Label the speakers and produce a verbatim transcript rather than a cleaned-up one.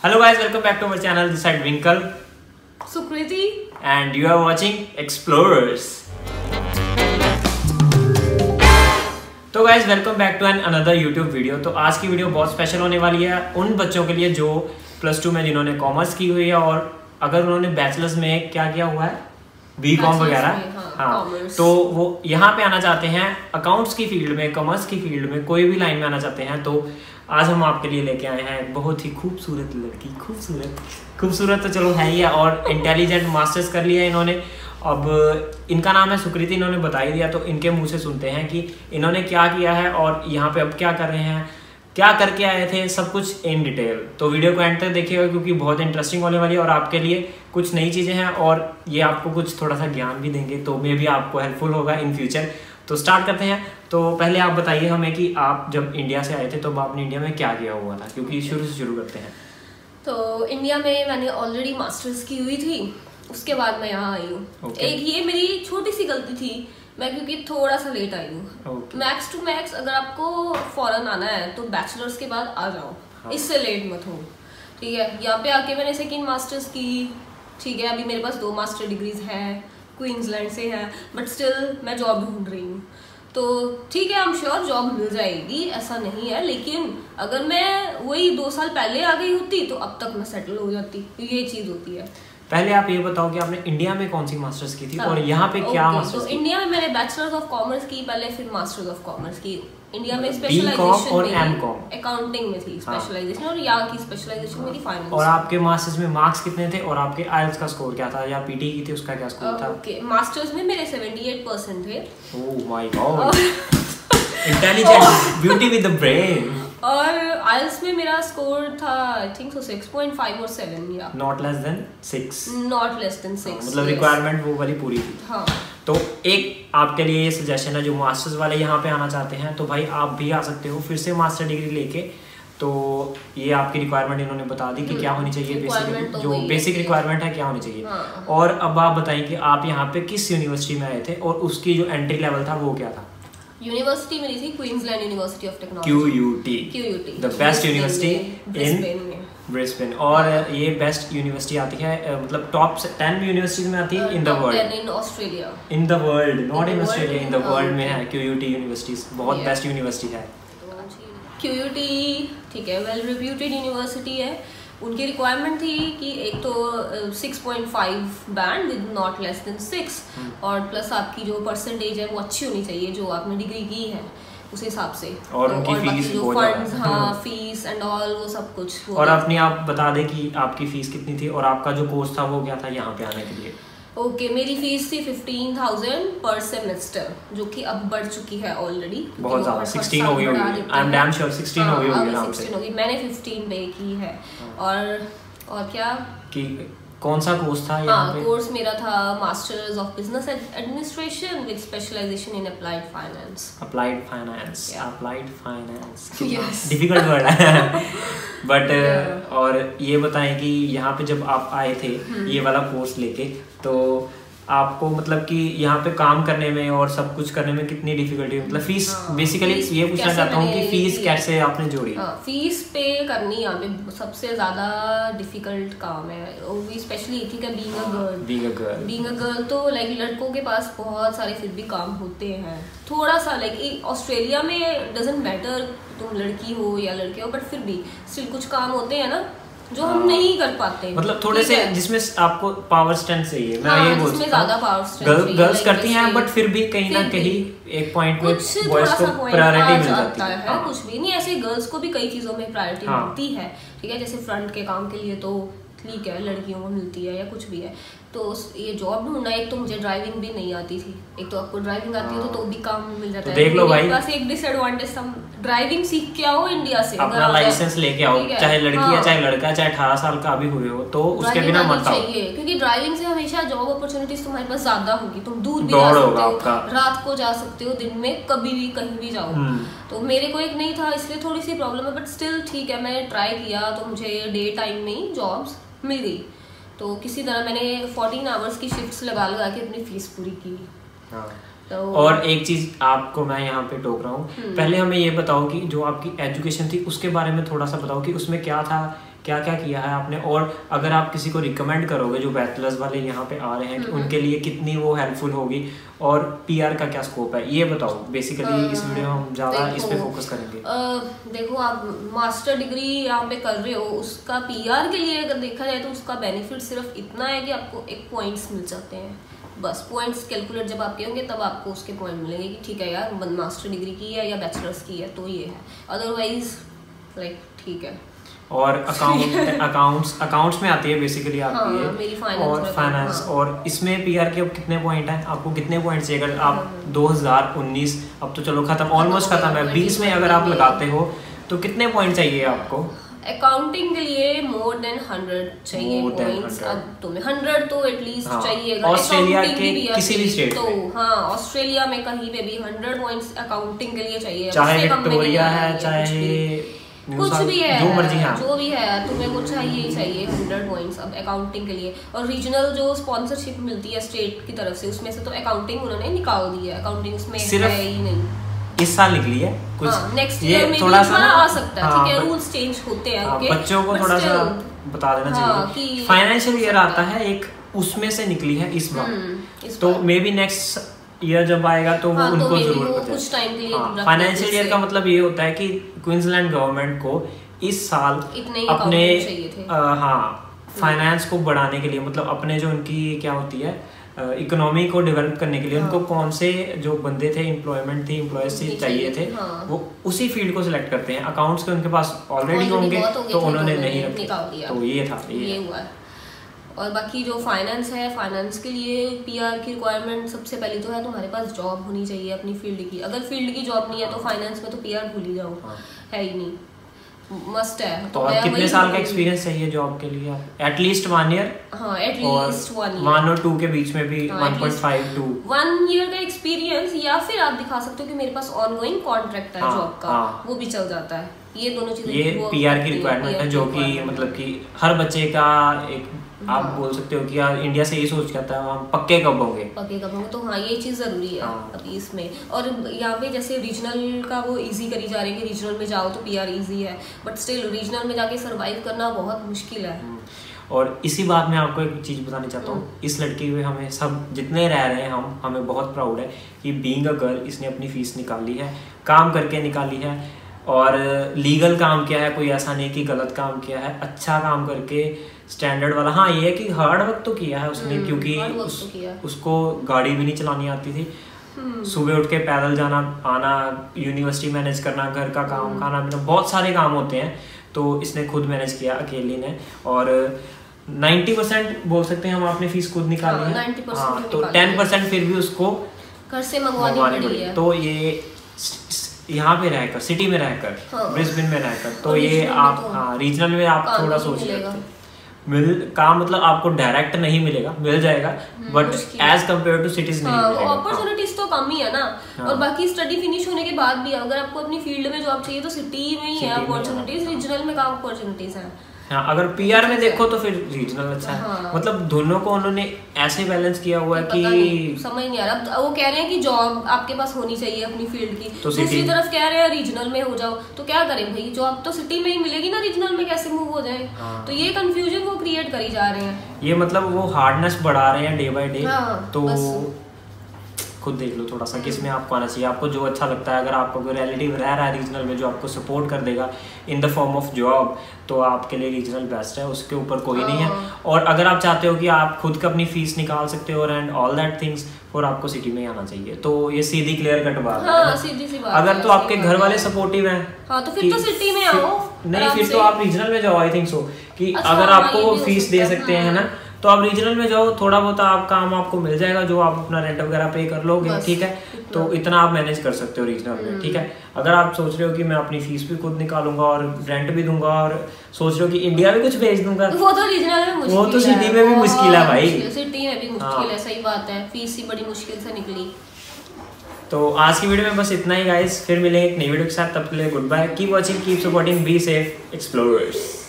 Speaker 1: Hello guys, welcome back to our channel. This side Winkle,
Speaker 2: Sukriti,
Speaker 1: and you are watching Explorers. तो guys, welcome back to an another YouTube video. तो आज की video बहुत special होने वाली है उन बच्चों के लिए जो प्लस टू में जिन्होंने कॉमर्स की हुई है और अगर उन्होंने बैचलर्स में क्या किया हुआ है बी कॉम वगैरह, हाँ, हाँ तो वो यहाँ पे आना चाहते हैं अकाउंट्स की फील्ड में, कॉमर्स की फील्ड में, कोई भी लाइन में आना चाहते हैं। तो आज हम आपके लिए लेके आए हैं बहुत ही खूबसूरत लड़की, खूबसूरत खूबसूरत तो चलो है ही है, और इंटेलिजेंट मास्टर्स कर लिया है इन्होंने। अब इनका नाम है सुकृति, इन्होंने बता ही दिया, तो इनके मुंह से सुनते हैं कि इन्होंने क्या किया है और यहाँ पे अब क्या कर रहे हैं, क्या करके आए थे, सब कुछ इन डिटेल। तो वीडियो को एंड तक देखिएगा क्योंकि बहुत इंटरेस्टिंग होने वाली है और आपके लिए कुछ नई चीज़ें हैं और ये आपको कुछ थोड़ा सा ज्ञान भी देंगे, तो मे भी आपको हेल्पफुल होगा इन फ्यूचर। तो स्टार्ट करते हैं। तो पहले आप बताइए हमें कि आप जब इंडिया से आए थे तो आपने इंडिया में क्या किया हुआ था, क्योंकि शुरू से शुरू करते हैं।
Speaker 2: तो इंडिया में मैंने ऑलरेडी मास्टर्स की हुई थी, उसके बाद मैं यहाँ आई हूँ। okay. एक ये मेरी छोटी सी गलती थी, मैं क्योंकि थोड़ा सा लेट आई हूँ। मैक्स टू मैक्स अगर आपको फॉरेन आना है तो बैचलर्स के बाद आ जाओ, हाँ. इससे लेट मत हो, ठीक है। यहाँ पे आके मैंने सेकेंड मास्टर्स की, ठीक है। अभी मेरे पास दो मास्टर डिग्रीज हैं, क्वींसलैंड से है, बट स्टिल मैं जॉब ढूंढ रही हूँ। तो ठीक है, आई एम श्योर जॉब मिल जाएगी, ऐसा नहीं है। लेकिन अगर मैं वही दो साल पहले आ गई होती तो अब तक मैं सेटल हो जाती, ये चीज होती है।
Speaker 1: पहले आप ये बताओ कि आपने इंडिया में कौन सी मास्टर्स की थी और यहाँ पे क्या
Speaker 2: okay,
Speaker 1: मास्टर्स
Speaker 2: तो
Speaker 1: की?
Speaker 2: इंडिया में मैंने बैचलर्स ऑफ कॉमर्स की पहले, फिर मास्टर्स ऑफ कॉमर्स की। इंडिया में स्पेशलाइजेशन
Speaker 1: और एमकॉम
Speaker 2: अकाउंटिंग में थी स्पेशलाइजेशन, और यहाँ की स्पेशलाइजेशन मेरी फाइनेंस।
Speaker 1: और आपके मास्टर्स में मार्क्स कितने थे और आपके आईएलटीएस का स्कोर क्या था, या पीटी की थी उसका क्या स्कोर था?
Speaker 2: ओके, मास्टर्स में मेरे अठहत्तर परसेंट थे।
Speaker 1: Oh my God, intelligent, beauty with the brain.
Speaker 2: और आईएलटीएस में मेरा स्कोर था I think so six point five और सेवन, या
Speaker 1: not less than six,
Speaker 2: not less than six,
Speaker 1: मतलब रिक्वायरमेंट वो वाली पूरी थी।
Speaker 2: हाँ।
Speaker 1: तो एक आपके लिए ये सजेशन है, जो मास्टर्स वाले यहाँ पे आना चाहते हैं तो भाई आप भी आ सकते हो फिर से मास्टर डिग्री लेके। तो ये आपकी रिक्वायरमेंट इन्होंने बता दी कि क्या होनी चाहिए, बेसिक जो बेसिक रिक्वायरमेंट है क्या होनी चाहिए।
Speaker 2: हाँ।
Speaker 1: और अब आप बताइए कि आप यहाँ पे किस यूनिवर्सिटी में आए थे और उसकी जो एंट्री लेवल था वो क्या था?
Speaker 2: यूनिवर्सिटी मेरी थी Queensland University of Technology,
Speaker 1: QUT,
Speaker 2: QUT,
Speaker 1: the best university in Brisbane. और ये बेस्ट यूनिवर्सिटी आती है, मतलब टॉप टेन यूनिवर्सिटीज में आती है in the world,
Speaker 2: in Australia,
Speaker 1: in the world, not in Australia, in the world में है क्यूयूटी यूनिवर्सिटीज, बहुत बेस्ट यूनिवर्सिटी है
Speaker 2: क्यूयूटी, ठीक है। वेल रिप्यूटेड यूनिवर्सिटी है। उनकी रिक्वायरमेंट थी कि एक तो six point five band with not less than six, और प्लस आपकी जो परसेंटेज है वो अच्छी होनी चाहिए जो आपने डिग्री की है उस हिसाब से।
Speaker 1: और
Speaker 2: तो,
Speaker 1: उनकी
Speaker 2: और
Speaker 1: फीस
Speaker 2: जो फंड्स, हाँ, फीस एंड ऑल वो सब कुछ।
Speaker 1: और अपनी आप बता दें कि आपकी फीस कितनी थी और आपका जो कोर्स था वो क्या था यहाँ पे आने के लिए?
Speaker 2: ओके okay, मेरी फीस थी फिफ्टीन थाउजेंड पर सेमेस्टर, जो कि अब बढ़ चुकी है ऑलरेडी,
Speaker 1: बहुत ज्यादा, सिक्सटीन हो गई होगी। I am damn sure sixteen हो गई होगी आराम से।
Speaker 2: सिक्सटीन हो गई, मैंने फिफ्टीन पे की है। और और क्या
Speaker 1: कि कौन सा कोर्स था यहाँ पे?
Speaker 2: कोर्स मेरा था masters of business administration with specialisation in applied finance.
Speaker 1: Applied finance, applied finance,
Speaker 2: yes,
Speaker 1: difficult word है बट yeah. और ये बताएं कि यहाँ पे जब आप आए थे ये वाला कोर्स लेके, तो आपको मतलब कि यहाँ पे काम करने में और सब कुछ करने में कितनी डिफिकल्टी, मतलब फीस बेसिकली हाँ, ये पूछना चाहता हूँ कि फीस कैसे आपने जोड़ी?
Speaker 2: हाँ, फीस पे करनी यहाँ पे सबसे ज्यादा डिफिकल्ट काम है, वो स्पेशली ठीक है being a girl.
Speaker 1: Being a girl
Speaker 2: being a girl तो लाइक लड़कों के पास बहुत सारे फिर भी काम होते हैं, थोड़ा सा लाइक ऑस्ट्रेलिया में डजंट मैटर तुम लड़की हो या लड़के हो, बट फिर भी स्टिल कुछ काम होते हैं ना जो हम नहीं कर पाते,
Speaker 1: मतलब थोड़े से जिसमें आपको पावर स्ट्रेंथ चाहिए। मैं
Speaker 2: हाँ,
Speaker 1: ये बोल सकता हूँ गर्ल्स करती हैं बट फिर भी कहीं ना कहीं एक पॉइंट में बॉयज को प्रायोरिटी मिल जाती है।
Speaker 2: हाँ। कुछ भी नहीं, ऐसे गर्ल्स को भी कई चीजों में प्रायोरिटी हाँ। मिलती है, ठीक है। जैसे फ्रंट के काम के लिए तो ठीक है लड़कियों को मिलती है या कुछ भी है। तो ये जॉब ढूंढना, एक तो मुझे ड्राइविंग भी नहीं आती थी, एक तो आपको ड्राइविंग आती है तो तो भी काम मिल जाता
Speaker 1: तो
Speaker 2: है।
Speaker 1: देख लो भाई,
Speaker 2: बस एक डिसएडवांटेज, हम ड्राइविंग सीख के आओ इंडिया से,
Speaker 1: अपना लाइसेंस लेके आओ, चाहे लड़की है हाँ। चाहे लड़का, चाहे अठारह साल का भी हुए हो, तो उसके बिना मत आओ,
Speaker 2: क्योंकि ड्राइविंग से हमेशा जॉब अपॉर्चुनिटीज तुम्हारे पास ज्यादा होगी, तुम दूर भी जा सकते हो, रात को जा सकते हो, दिन में कभी भी कहीं भी जाओ। तो मेरे को एक नहीं था, इसलिए थोड़ी सी प्रॉब्लम है, बट स्टिल ठीक है, मैंने ट्राई किया तो मुझे डे टाइम में ही जॉब्स मिल गई। तो किसी तरह मैंने फोर्टीन आवर्स की शिफ्ट्स लगा लगा के अपनी फीस पूरी की। हाँ। तो
Speaker 1: और एक चीज आपको मैं यहाँ पे टोक रहा हूँ, पहले हमें ये बताओ कि जो आपकी एजुकेशन थी उसके बारे में थोड़ा सा बताओ कि उसमें क्या था, क्या क्या किया है आपने, और अगर आप किसी को रिकमेंड करोगे जो बैचलर्स वाले यहाँ पे आ रहे हैं कि उनके लिए कितनी वो हेल्पफुल होगी, और पीआर का क्या स्कोप है, ये बताओ। बेसिकली इस वीडियो में हम ज़्यादा इस पे फोकस करेंगे।
Speaker 2: आ, देखो आप मास्टर डिग्री यहाँ पे कर रहे हो, उसका पीआर के लिए अगर देखा जाए तो उसका बेनिफिट सिर्फ इतना है कि आपको एक पॉइंट्स मिल जाते हैं, बस पॉइंट्स कैलकुलेट जब आपके होंगे तब आपको उसके पॉइंट मिलेंगे कि ठीक है यार मास्टर डिग्री की है या बैचलर्स की है तो ये है, अदरवाइज लाइक ठीक है।
Speaker 1: और अकाउंट अकाउंट्स अकाउंट्स में आती है बेसिकली आपकी
Speaker 2: हाँ,
Speaker 1: ये,
Speaker 2: फाइनेंस
Speaker 1: और फाइनेंस। हाँ। और इसमें पीआर के अब कितने पॉइंट हैं, आपको कितने पॉइंट चाहिए? अगर आप दो हज़ार उन्नीस अब तो चलो खत्म, ऑलमोस्ट खत्म है, बीस में अगर आप लगाते हो तो कितने पॉइंट चाहिए आपको?
Speaker 2: अकाउंटिंग के लिए मोर देन हंड्रेड चाहिए पॉइंट्स। अब तुम्हें हंड्रेड तो एटलीस्ट
Speaker 1: हाँ,
Speaker 2: चाहिए।
Speaker 1: ऑस्ट्रेलिया के किसी भी स्टेट
Speaker 2: तो हाँ, ऑस्ट्रेलिया में कहीं पे भी हंड्रेड पॉइंट्स अकाउंटिंग के लिए चाहिए,
Speaker 1: चाहे विक्टोरिया है चाहे
Speaker 2: कुछ भी है,
Speaker 1: जो मर्जी है,
Speaker 2: जो भी है तुम्हें वो चाहिए ही चाहिए हंड्रेड पॉइंट्स अब अकाउंटिंग के लिए। और रीजनल जो स्पॉन्सरशिप मिलती है स्टेट की तरफ से उसमें से तो अकाउंटिंग उन्होंने निकाल दी है, अकाउंटिंग उसमें है ही नहीं,
Speaker 1: इस साल निकली है कुछ।
Speaker 2: हाँ, नेक्स्ट ईयर में
Speaker 1: थोड़ा सा
Speaker 2: आ सकता है,
Speaker 1: हाँ,
Speaker 2: ठीक है, रूल्स चेंज होते हैं,
Speaker 1: हाँ,
Speaker 2: ओके,
Speaker 1: बच्चों को थोड़ा सा बता देना
Speaker 2: हाँ,
Speaker 1: चाहिए। फाइनेंशियल ईयर आता है एक, उसमें से निकली है इस बार, तो मे बी नेक्स्ट ईयर जब आएगा तो
Speaker 2: हाँ,
Speaker 1: वो उनको
Speaker 2: तो
Speaker 1: जरूर पता
Speaker 2: कुछ टाइम के लिए
Speaker 1: हाँ, फाइनेंशियल ईयर का मतलब ये होता है कि क्वींसलैंड गवर्नमेंट को इस साल अपने आ, हाँ फाइनेंस को बढ़ाने के लिए, मतलब अपने जो उनकी क्या होती है इकोनॉमी को डेवलप करने के लिए हाँ। उनको कौन से जो बंदे थे, एम्प्लॉयमेंट थी, एम्प्लॉयज से चाहिए थे, हाँ। वो उसी फील्ड को सिलेक्ट करते हैं। अकाउंट्स के उनके पास ऑलरेडी होंगे तो उन्होंने नहीं रखे, तो ये था ये हुआ है।
Speaker 2: और बाकी जो फाइनेंस है, फाइनेंस के लिए पीआर की रिक्वायरमेंट सबसे पहले तो है तुम्हारे पास जॉब होनी चाहिए अपनी फील्ड की। अगर फील्ड की जॉब नहीं है तो फाइनेंस में तो पीआर भूल ही जाओ, है ही नहीं, मस्ट है।
Speaker 1: तो आप कितने साल का एक्सपीरियंस चाहिए जॉब के लिए? एटलीस्ट वन ईयर,
Speaker 2: हाँ एटलीस्ट वन ईयर,
Speaker 1: वन और टू के बीच में भी one point five to
Speaker 2: one year का एक्सपीरियंस, या फिर आप दिखा सकते हो कि मेरे पास ऑनगोइंग कॉन्ट्रैक्ट है जॉब का, वो भी चल जाता है। ये दोनों चीजें
Speaker 1: ये पीआर की रिक्वायरमेंट है, जो कि मतलब कि हर बच्चे का एक आप हाँ। बोल सकते हो कि यार इंडिया से ये सोच करता है हम पक्के कब होंगे,
Speaker 2: पक्के कब होंगे, तो हाँ ये चीज़ ज़रूरी है हाँ। अभी इसमें। और यहाँ पे जैसे रीजनल का वो इजी करी जा रही है कि रीजनल में जाओ तो पीआर इजी है, बट स्टिल रीजनल में जाके सरवाइव करना बहुत मुश्किल है।
Speaker 1: और इसी बात में आपको एक चीज़ बताना चाहता हूँ, इस लड़की पे हमें सब जितने रह रहे हैं हम हमें बहुत प्राउड है कि बीइंग अ गर्ल इसने अपनी फीस निकाली है, काम करके निकाली है, और लीगल काम किया है, कोई ऐसा नहीं कि गलत काम किया है, अच्छा काम करके स्टैंडर्ड वाला। हाँ ये है कि हार्ड वर्क तो किया है उसने, क्योंकि उस, तो उसको गाड़ी भी नहीं चलानी आती थी, सुबह उठ के पैदल जाना आना, यूनिवर्सिटी मैनेज करना, घर का काम, खाना पीना, बहुत सारे काम होते हैं, तो इसने खुद मैनेज किया अकेली ने। और नब्बे परसेंट बोल सकते हैं हम अपनी फीस खुद निकाली है, हाँ, तो टेन परसेंट फिर भी उसको
Speaker 2: घर से मंगवानी पड़ी है।
Speaker 1: तो ये यहाँ पे रहकर, सिटी में रहकर, हाँ। ब्रिस्बेन में रहकर, तो ये आप तो हाँ, रीजनल में आप थोड़ा सोच सकते मिल काम मतलब आपको डायरेक्ट नहीं मिलेगा, मिल जाएगा, but as compare to cities नहीं मिलेगा।
Speaker 2: अपॉर्चुनिटीज तो कम ही है ना, और बाकी स्टडी फिनिश होने के बाद भी अगर आपको अपनी फील्ड में जॉब चाहिए तो सिटी में ही है अपॉर्चुनिटीज, रीजनल में काम अपॉर्चुनिटीज है।
Speaker 1: हाँ, अगर पीआर में देखो तो फिर रीजनल अच्छा है, हाँ। मतलब दोनों को उन्होंने ऐसे बैलेंस किया हुआ है कि
Speaker 2: समझ नहीं आ रहा। वो कह रहे हैं कि जॉब आपके पास होनी चाहिए अपनी फील्ड की, तो दूसरी तरफ कह रहे हैं रीजनल में हो जाओ, तो क्या करें भाई, जॉब तो सिटी में ही मिलेगी ना, रीजनल में कैसे मूव हो जाए, हाँ। तो ये कंफ्यूजन वो क्रिएट करी जा रहे हैं,
Speaker 1: ये मतलब वो हार्डनेस बढ़ा रहे हैं डे बाय डे, तो खुद देख लो थोड़ा सा किस में आपको आना चाहिए, आपको जो अच्छा लगता है। अगर आपको कोई रिलेटिव रह रहा है रीजनल में जो आपको सपोर्ट कर देगा in the form of job, तो आपके लिए रीजनल बेस्ट है, उसके ऊपर कोई नहीं है। और अगर आप चाहते हो कि आप खुद का अपनी फीस निकाल सकते हो एंड ऑल दैट थिंग्स, और आपको सिटी में आना चाहिए, तो ये सीधी क्लियर कट बात है,
Speaker 2: सीधी सी बात।
Speaker 1: अगर तो आपके घर वाले सपोर्टिव हैं,
Speaker 2: हाँ, तो फिर तो सिटी में आओ,
Speaker 1: नहीं फिर तो आप रीजनल में जाओ। आई थिंक सो कि अगर आपको फीस दे सकते हैं ना, तो आप रीजनल में जाओ, थोड़ा बहुत आप काम आपको मिल जाएगा, जो आप अपना रेंट वगैरह पे कर लोगे, ठीक है, तो इतना आप मैनेज कर सकते हो रीजनल में, ठीक है। अगर आप सोच रहे हो कि मैं अपनी फीस भी खुद निकालूंगा और रेंट भी दूंगा, और सोच रहे हो कि इंडिया भी कुछ भेज दूंगा,
Speaker 2: वो तो रीजनल में मुश्किल,
Speaker 1: वो तो सिटी में भी मुश्किल है भाई,
Speaker 2: सिटी में भी मुश्किल है, सही बात है, फीस ही बड़ी मुश्किल से निकली।
Speaker 1: तो आज की वीडियो में बस इतना ही गाइस, फिर मिलेंगे एक नई वीडियो के साथ, तब के लिए good bye, keep watching, keep supporting, be safe explorers.